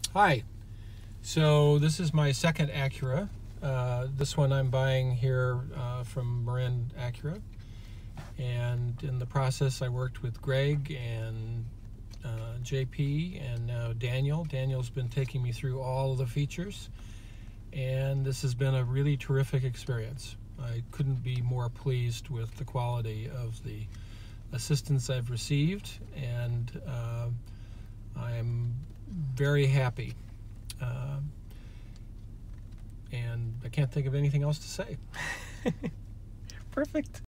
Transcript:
Hi. So this is my second Acura. This one I'm buying here from Marin Acura. And in the process I worked with Greg and JP and now Daniel. Daniel's been taking me through all of the features. And this has been a really terrific experience. I couldn't be more pleased with the quality of the assistance I've received, and I'm very happy. And I can't think of anything else to say. Perfect.